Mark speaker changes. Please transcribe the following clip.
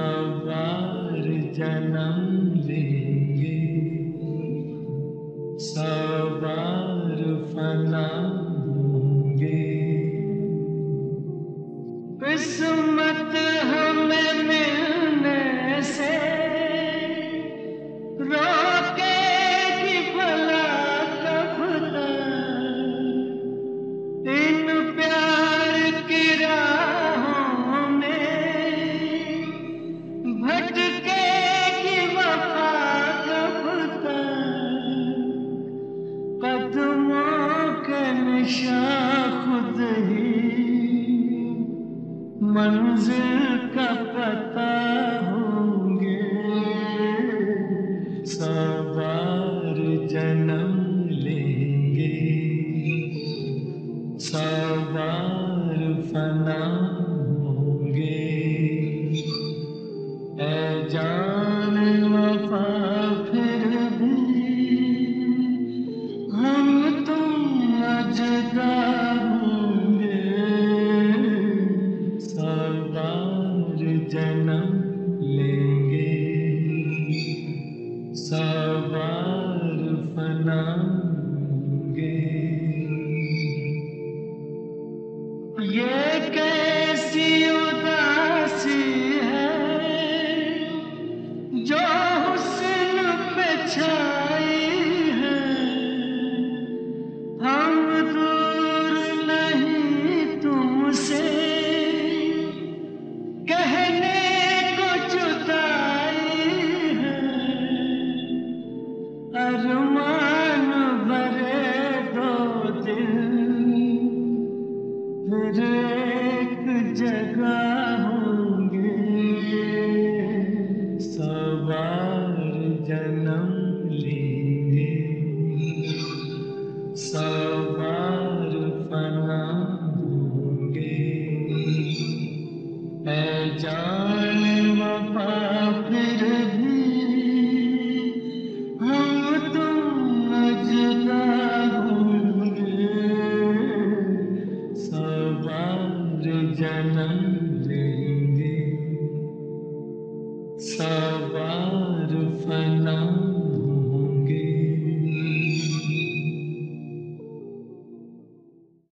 Speaker 1: बार जन्म लेंगे, 100 बार फना होंगे। किस्मत हमें मिलने से रोकेगी भला कब तक, इन प्यार की राहों में भटकेगी वफा कब तक। कदमों के निशान खुद ही मंजिल का पता होंगे। 100 बार जन्म लेंगे, 100 बार फना होंगे। ऐ जान वफा फिर भी हम तुम न जुदा होंगे। 100 बार जन्म लेंगे, 100 बार फना होंगे। ये कैसी उदासी है जो हुस्न पे छाई है। हम दूर नहीं तुमसे, कहने को जुदाई है। अरमान भरे दो दिल फिर एक जगह होंगे। 100 बार जन्म लेंगे, 100 बार फना होंगे। ऐ जान वफा फिर भी हम तुम न जुदा होंगे। 100 बार जन्म लेंगे, 100 बार फना